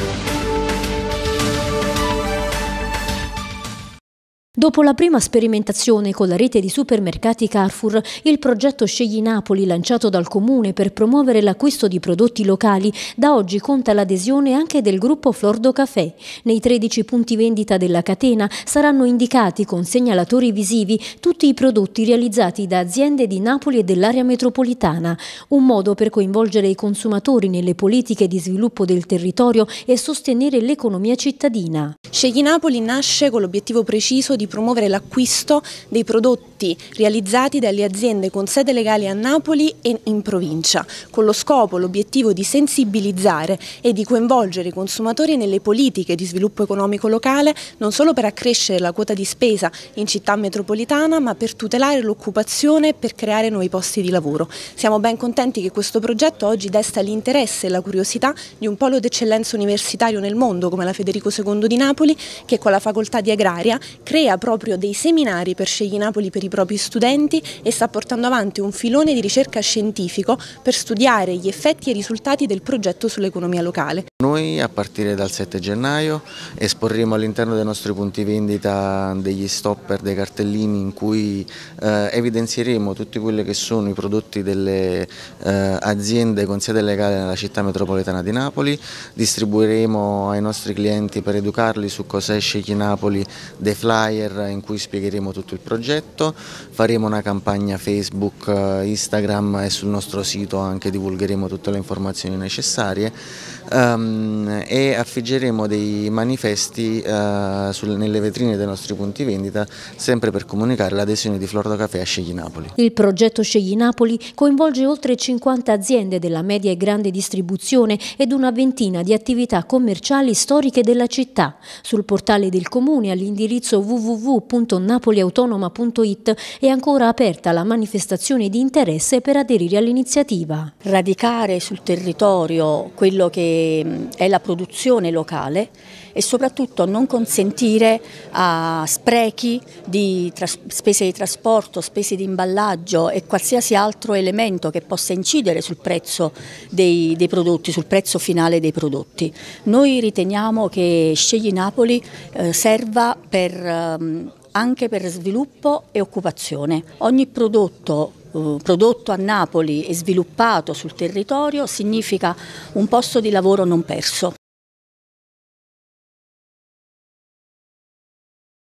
Dopo la prima sperimentazione con la rete di supermercati Carrefour, il progetto Scegli Napoli, lanciato dal Comune per promuovere l'acquisto di prodotti locali, da oggi conta l'adesione anche del gruppo Flordo Café. Nei 13 punti vendita della catena saranno indicati con segnalatori visivi tutti i prodotti realizzati da aziende di Napoli e dell'area metropolitana, un modo per coinvolgere i consumatori nelle politiche di sviluppo del territorio e sostenere l'economia cittadina. Scegli Napoli nasce con l'obiettivo preciso di promuovere l'acquisto dei prodotti realizzati dalle aziende con sede legale a Napoli e in provincia, con lo scopo, l'obiettivo di sensibilizzare e di coinvolgere i consumatori nelle politiche di sviluppo economico locale, non solo per accrescere la quota di spesa in città metropolitana, ma per tutelare l'occupazione e per creare nuovi posti di lavoro. Siamo ben contenti che questo progetto oggi desta l'interesse e la curiosità di un polo d'eccellenza universitario nel mondo come la Federico II di Napoli, che con la facoltà di agraria crea proprio dei seminari per Scegli Napoli per i propri studenti e sta portando avanti un filone di ricerca scientifico per studiare gli effetti e i risultati del progetto sull'economia locale. Noi a partire dal 7 gennaio esporremo all'interno dei nostri punti vendita degli stopper, dei cartellini in cui evidenzieremo tutti quelli che sono i prodotti delle aziende con sede legale nella città metropolitana di Napoli, distribuiremo ai nostri clienti per educarli su cos'è Scegli Napoli dei flyer in cui spiegheremo tutto il progetto, faremo una campagna Facebook, Instagram e sul nostro sito anche divulgheremo tutte le informazioni necessarie e affiggeremo dei manifesti nelle vetrine dei nostri punti vendita sempre per comunicare l'adesione di Flordo Café a Scegli Napoli. Il progetto Scegli Napoli coinvolge oltre 50 aziende della media e grande distribuzione ed una ventina di attività commerciali storiche della città. Sul portale del Comune all'indirizzo www.napoliautonoma.it è ancora aperta la manifestazione di interesse per aderire all'iniziativa. Radicare sul territorio quello che è la produzione locale e soprattutto non consentire a sprechi di spese di trasporto, spese di imballaggio e qualsiasi altro elemento che possa incidere sul prezzo dei prodotti, sul prezzo finale dei prodotti. Noi riteniamo che Scegli Napoli serva anche per sviluppo e occupazione. Ogni prodotto a Napoli e sviluppato sul territorio significa un posto di lavoro non perso.